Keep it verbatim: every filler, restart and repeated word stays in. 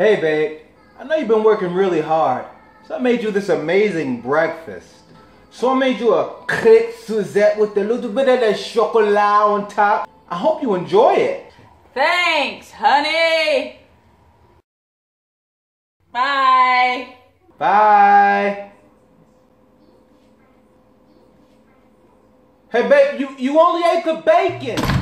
Hey babe, I know you've been working really hard, so I made you this amazing breakfast. So I made you a crêpe Suzette with a little bit of the chocolat on top. I hope you enjoy it. Thanks, honey. Bye. Bye. Hey babe, you, you only ate the bacon.